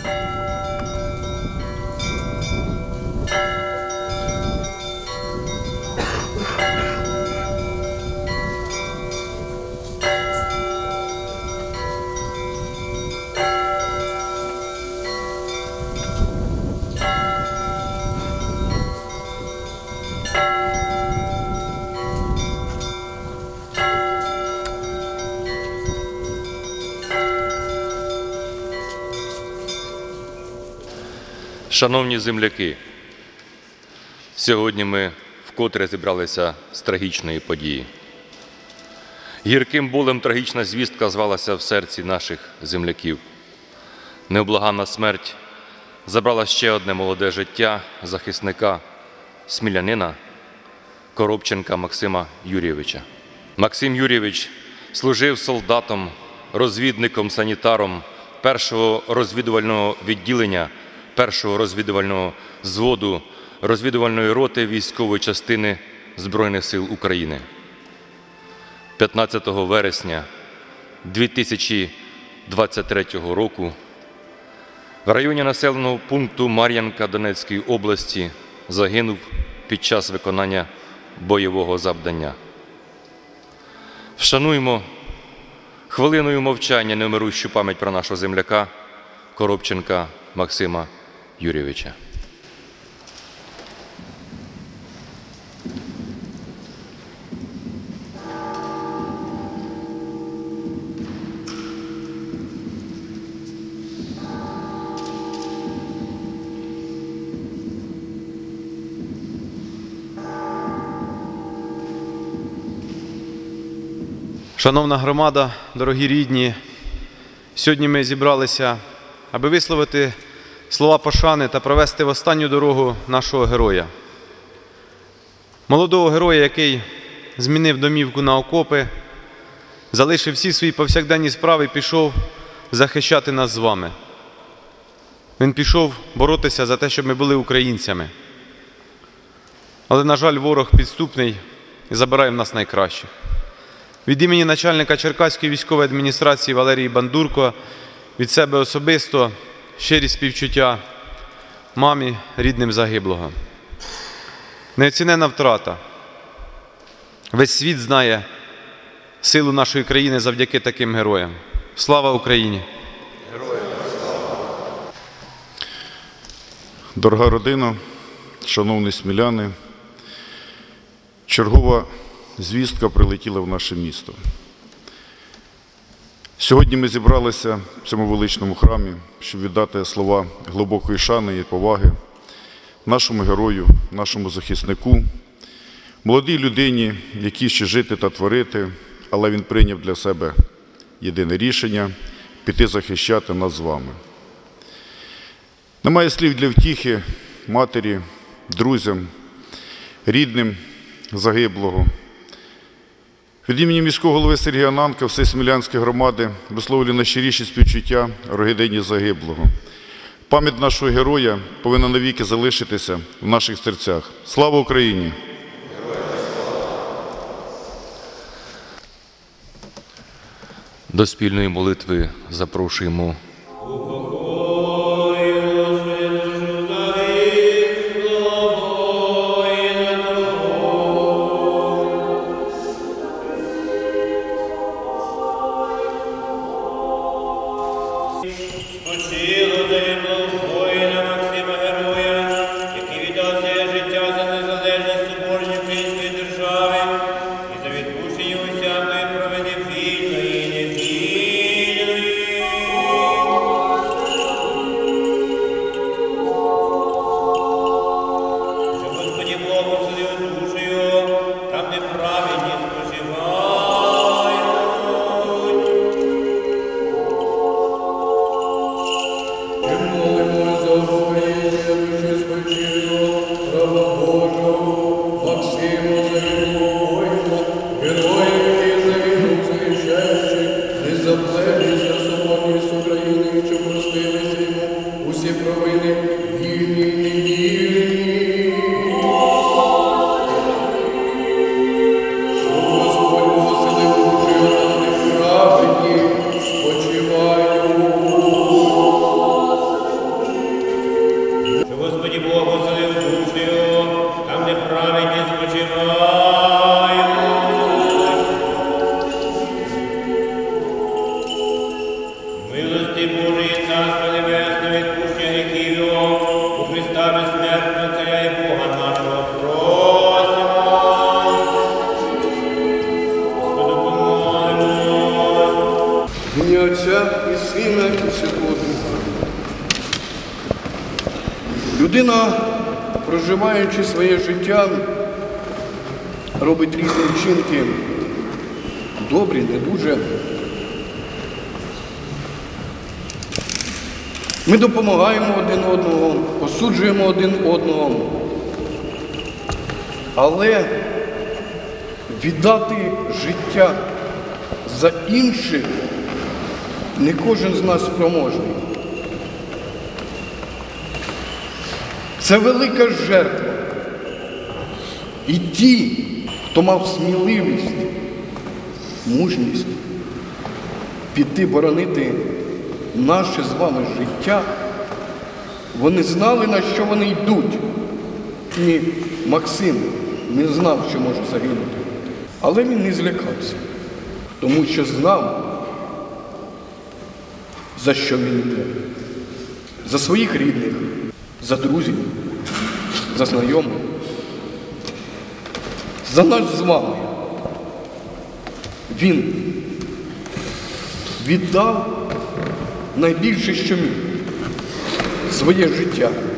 Шановні земляки, сьогодні ми вкотре зібралися з трагічної події. Гірким болем трагічна звістка звалася в серці наших земляків. Невблаганна смерть забрала ще одне молоде життя захисника, смілянина, Коробченка Максима Юрійовича. Максим Юрійович служив солдатом, розвідником, санітаром першого розвідувального відділення, першого розвідувального взводу, розвідувальної роти військової частини Збройних сил України. 15 вересня 2023 року в районі населеного пункту Мар'янка Донецької області загинув під час виконання бойового завдання. Вшануймо хвилиною мовчання невмирущу пам'ять про нашого земляка Коробченка Максима Юрійовича. Шановна громада, дорогі рідні, сьогодні ми зібралися, аби висловити слова пошани та провести в останню дорогу нашого героя. Молодого героя, який змінив домівку на окопи, залишив всі свої повсякденні справи і пішов захищати нас з вами. Він пішов боротися за те, щоб ми були українцями. Але, на жаль, ворог підступний і забирає в нас найкращих. Від імені начальника Черкаської військової адміністрації Валерії Бандурко, від себе особисто щирі співчуття мамі, рідним загиблого. Неоцінена втрата. Весь світ знає силу нашої країни завдяки таким героям. Слава Україні! Героям слава! Дорога родина, шановні сміляни, чергова звістка прилетіла в наше місто. Сьогодні ми зібралися в цьому величному храмі, щоб віддати слова глибокої шани і поваги нашому герою, нашому захиснику, молодій людині, якій ще жити та творити, але він прийняв для себе єдине рішення – піти захищати нас з вами. Немає слів для втіхи матері, друзям, рідним загиблого. Від імені міського голови Сергія Ананка, всієї Смілянської громади висловлюю найщиріші співчуття родині загиблого. Пам'ять нашого героя повинна навіки залишитися в наших серцях. Слава Україні! До спільної молитви запрошуємо спочило загиблого воїна Максима Героя, який віддав своє життя за незалежність соборної української держави і за відпущення усякої провини вільної і невільної. Що Господі благословив душу його, там де праведні спочивають. Молимо за Україну, спочило, права Божого, Максима загиблого воїна, героя, який загинув захищаючи, незаплетність за соборність України, що простилися йому усі провини вільні і невільні. Щоб Господь поселив душу на них праведні, спочивають. Людина, проживаючи своє життя, робить різні вчинки, добрі, не дуже. Ми допомагаємо один одного, осуджуємо один одного. Але віддати життя за інших не кожен з нас спроможний. Це велика жертва. І ті, хто мав сміливість, мужність піти боронити наше з вами життя, вони знали, на що вони йдуть. І Максим не знав, що може загинути. Але він не злякався, тому що знав, за що він йде. За своїх рідних, за друзів, за знайомих, за нас з вами. Він віддав найбільше, що міг – своє життя.